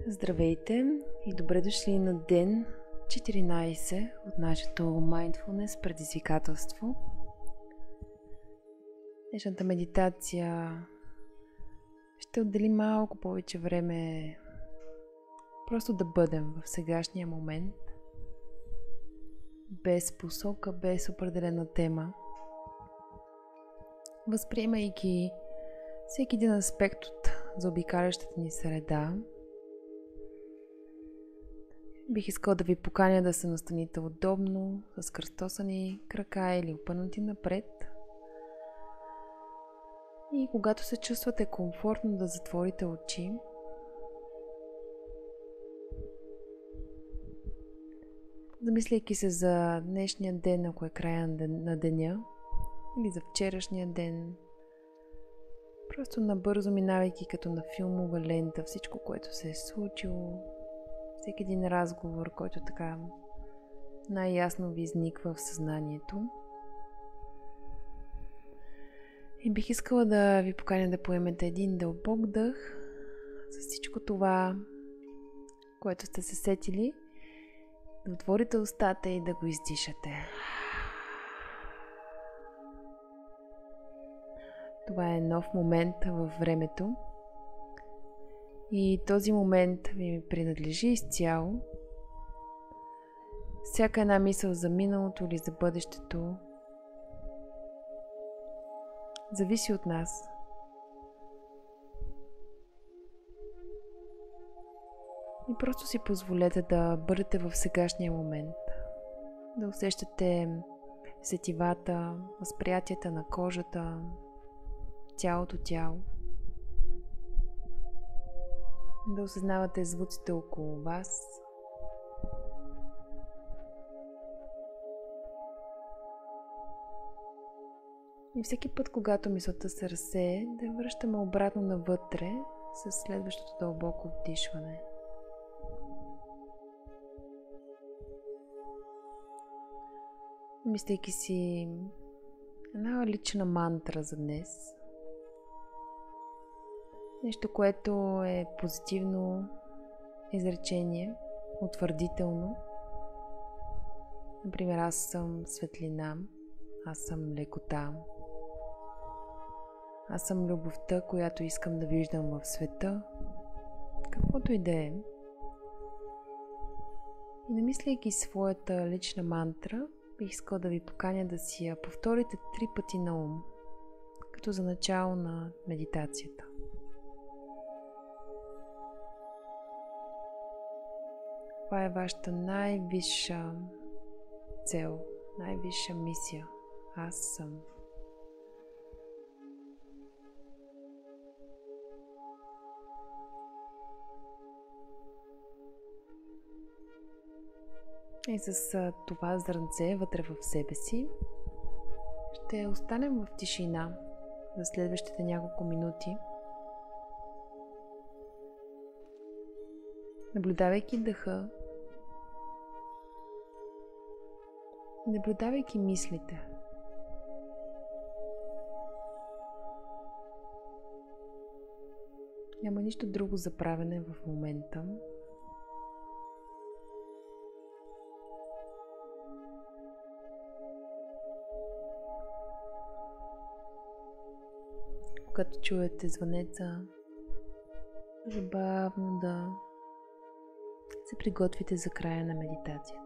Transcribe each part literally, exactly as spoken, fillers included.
Здравейте и добре дошли на ден четиринайсет от нашето Mindfulness предизвикателство. Днешната медитация ще отдели малко повече време просто да бъдем в сегашния момент, без посока, без определена тема, възприемайки всеки един аспект от заобикалящата ни среда. Бих искала да ви поканя да се настаните удобно, с кръстосани крака или опънати напред. И когато се чувствате комфортно, да затворите очи. Замисляйки се за днешния ден, ако е края на деня, или за вчерашния ден. Просто набързо минавайки като на филмова лента всичко, което се е случило. Всеки един разговор, който така най-ясно ви изниква в съзнанието. И бих искала да ви поканя да поемете един дълбок дъх с всичко това, което сте се сетили, да отворите устата и да го издишате. Това е нов момент във времето. И този момент ви принадлежи изцяло. Всяка една мисъл за миналото или за бъдещето зависи от нас. И просто си позволете да бъдете в сегашния момент. Да усещате сетивата, възприятията на кожата, цялото тяло. Да осъзнавате звуците около вас. И всеки път, когато мисълта се разсее, да я връщаме обратно навътре с следващото дълбоко вдишване. Мислейки си една лична мантра за днес. Нещо, което е позитивно изречение, утвърдително. Например, аз съм светлина, аз съм лекота, аз съм любовта, която искам да виждам в света, каквото и да е. И намисляйки своята лична мантра, бих искала да ви поканя да си я повторите три пъти на ум, като за начало на медитацията. Това е вашата най-висша цел, най-висша мисия. Аз съм. И с това зрънце вътре в себе си ще останем в тишина за следващите няколко минути. Наблюдавайки дъха, наблюдавайки мислите. Няма нищо друго за правене в момента. Когато чуете звънеца, може бавно да се приготвите за края на медитацията.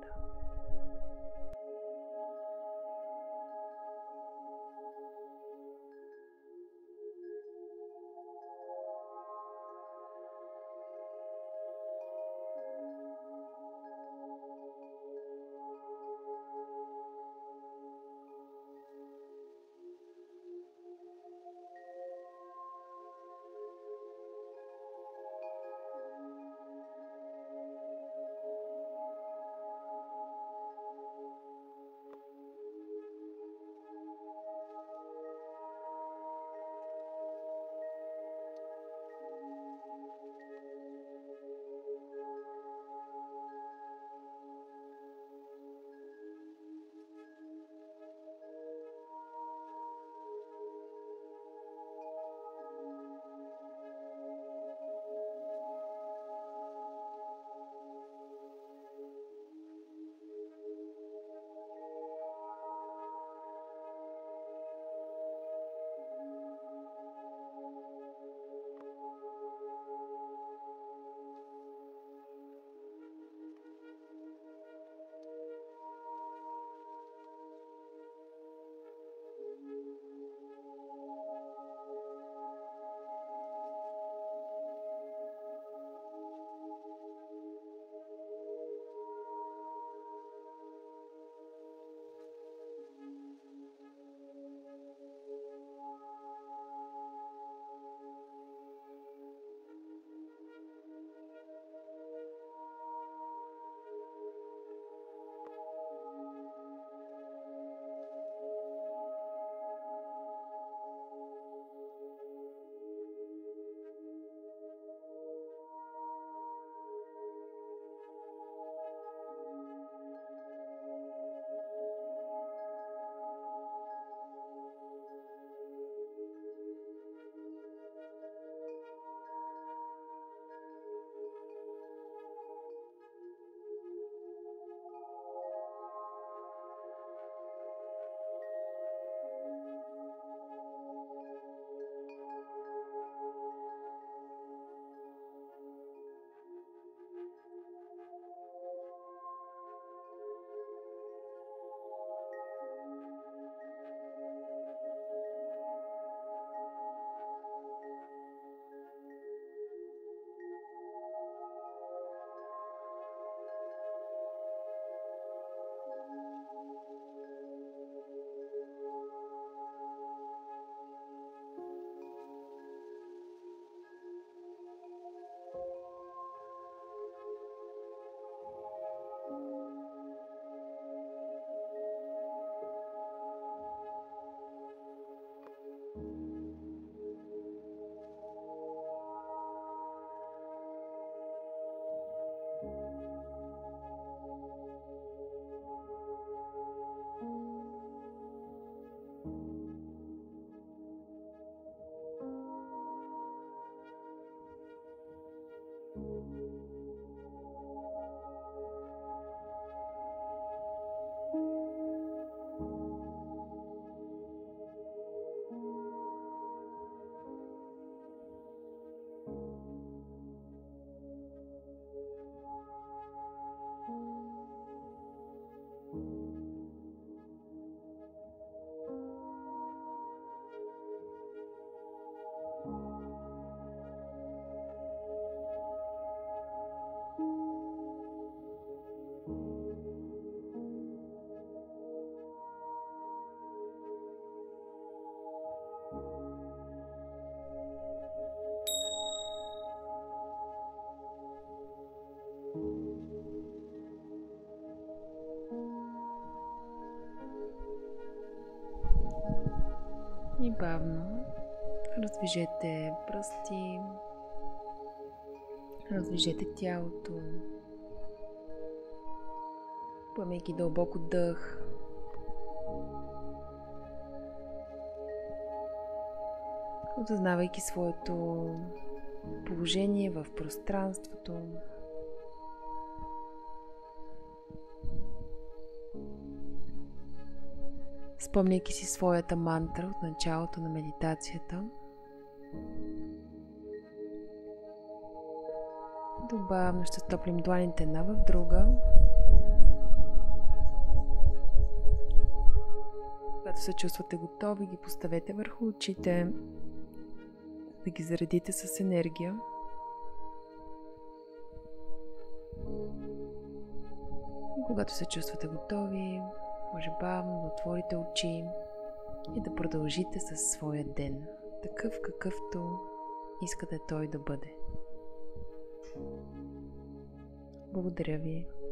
И бавно раздвижете пръсти, раздвижете тялото, поемайки дълбоко дъх. Осъзнавайки своето положение в пространството. Спомняйки си своята мантра от началото на медитацията. Добавно ще стоплим дланите една в друга. Когато се чувствате готови, ги поставете върху очите, да ги заредите с енергия. И когато се чувствате готови, може бавно да отворите очи и да продължите със своя ден, такъв какъвто искате той да бъде. Благодаря ви.